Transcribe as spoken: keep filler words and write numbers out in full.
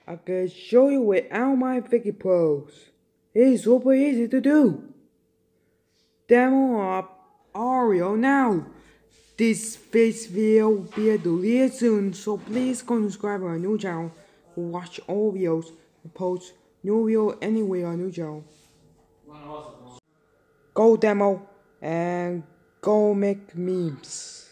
I can show you without my Vicky pros. It's super easy to do. Demo up Oreo now. This face will be deleted soon, so please go subscribe our new channel to watch all videos and post new video anywhere on new channel. Go demo and go make memes.